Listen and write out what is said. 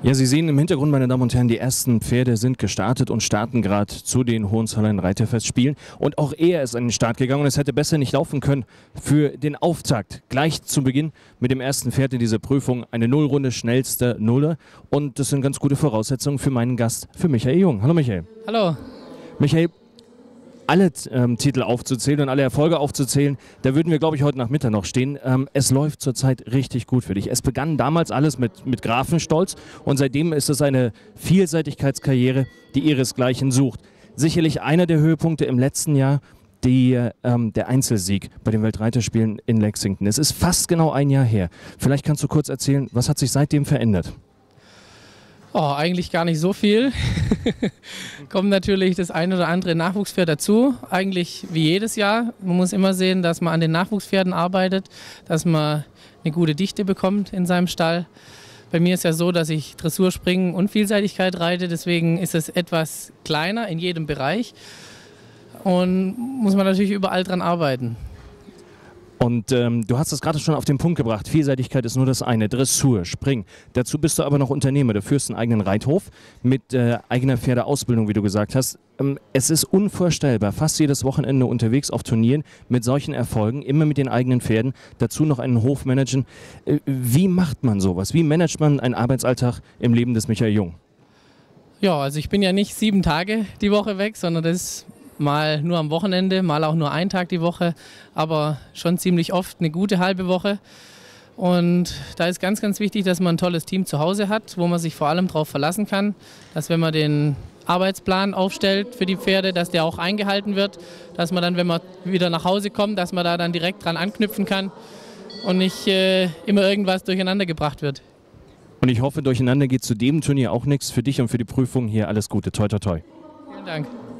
Ja, Sie sehen im Hintergrund, meine Damen und Herren, die ersten Pferde sind gestartet und starten gerade zu den Hohenzollern Reiterfestspielen. Und auch er ist an den Start gegangen und es hätte besser nicht laufen können für den Auftakt. Gleich zu Beginn mit dem ersten Pferd in dieser Prüfung eine Nullrunde, schnellste Nuller. Und das sind ganz gute Voraussetzungen für meinen Gast, für Michael Jung. Hallo Michael. Hallo. Michael, alle Titel aufzuzählen und alle Erfolge aufzuzählen, da würden wir, glaube ich, heute Nachmittag noch stehen. Es läuft zurzeit richtig gut für dich. Es begann damals alles mit Grafenstolz und seitdem ist es eine Vielseitigkeitskarriere, die ihresgleichen sucht. Sicherlich einer der Höhepunkte im letzten Jahr, der Einzelsieg bei den Weltreiterspielen in Lexington. Es ist fast genau ein Jahr her. Vielleicht kannst du kurz erzählen, was hat sich seitdem verändert? Oh, eigentlich gar nicht so viel. Kommt natürlich das ein oder andere Nachwuchspferd dazu, eigentlich wie jedes Jahr. Man muss immer sehen, dass man an den Nachwuchspferden arbeitet, dass man eine gute Dichte bekommt in seinem Stall. Bei mir ist ja so, dass ich Dressur, Springen und Vielseitigkeit reite, deswegen ist es etwas kleiner in jedem Bereich und muss man natürlich überall dran arbeiten. Und du hast es gerade schon auf den Punkt gebracht, Vielseitigkeit ist nur das eine, Dressur, Springen. Dazu bist du aber noch Unternehmer, du führst einen eigenen Reithof mit eigener Pferdeausbildung, wie du gesagt hast. Es ist unvorstellbar, fast jedes Wochenende unterwegs auf Turnieren mit solchen Erfolgen, immer mit den eigenen Pferden, dazu noch einen Hof managen. Wie macht man sowas? Wie managt man einen Arbeitsalltag im Leben des Michael Jung? Ja, also ich bin ja nicht 7 Tage die Woche weg, sondern das ist mal nur am Wochenende, mal auch nur einen Tag die Woche, aber schon ziemlich oft eine gute halbe Woche. Und da ist ganz, ganz wichtig, dass man ein tolles Team zu Hause hat, wo man sich vor allem darauf verlassen kann, dass wenn man den Arbeitsplan aufstellt für die Pferde, dass der auch eingehalten wird, dass man dann, wenn man wieder nach Hause kommt, dass man da dann direkt dran anknüpfen kann und nicht immer irgendwas durcheinander gebracht wird. Und ich hoffe, durcheinander geht zu dem Turnier auch nichts. Für dich und für die Prüfung hier alles Gute. Toi, toi, toi. Vielen Dank.